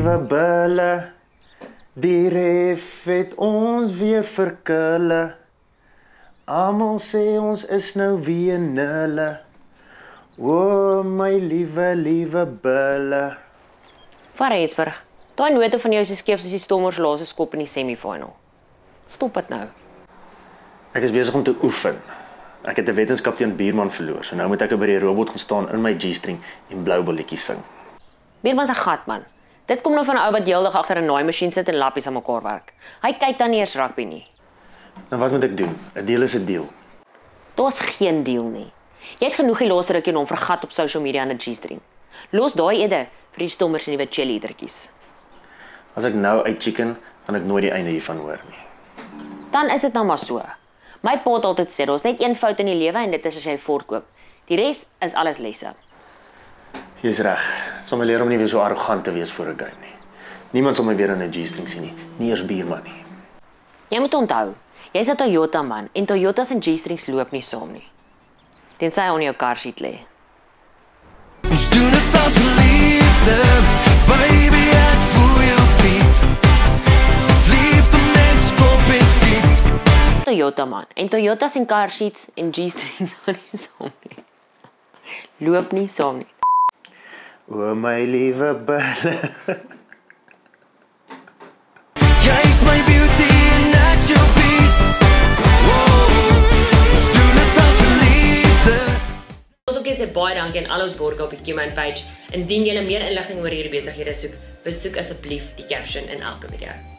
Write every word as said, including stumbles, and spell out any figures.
liewe bulle, die ref het ons weer verkulle. Almal sê ons is nou weer nulle. O, my liewe, liewe bulle. Van Rensburg, daai note van jou is so skeef soos die Stommers laaste skop in die semifinal. Stop dit nou. Ek is besig om te oefen. Ek het 'n wetenskap teen Buurman verloor, so nou moet ek by die robot gaan staan in my G-string en blou bolletjies sing. Buurman se gat man. Dit kom nou van 'n ou wat heeldag agter 'n naaimasjien sit en lappies aan mekaar werk. Hy kyk dan nie eers rugby nie. Nou wat moet ek doen? 'n Deal is 'n deal. Daar's geen deal nie. Jy het genoeg die laaste rukkie om vergat op social media en 'n G-string. Los daai eerder vir die Stommers en die nuwe cheerleadertjies. As ek nou uit chicken, gaan ek nooit die einde hiervan hoor nie. Dan is dit nou maar so. My pa het altyd sê, daar's net een fout in die lewe en dit is as jy voortkoop. Die res is alles lesse. Jy's reg. Sal my leer om nie weer so arrogant te wees voor 'n game nie. Niemand sal my weer in 'n G-string sien nie, nie eers Buurman nie. Jy moet onthou, jy's 'n Toyota man en Toyotas en G-strings loop nie saam nie. Tensy hy onder jou car seat lê. Ons doen dit as liefde, baby, ek voel jou beat. Dis liefde met skop en skiet. Toyota man, en Toyotas en car seats en G-strings gaan nie saam nie. Loop nie saam nie. O, my liewe bulle. Jy's my beauty and that's your beast. Ons doen dit as liefde. Ons ook sê baie dankie aan al ons borgers op die Q M A N page. Indien jy meer inligting oor hierdie besighede soek, besoek asseblief die caption in elke video.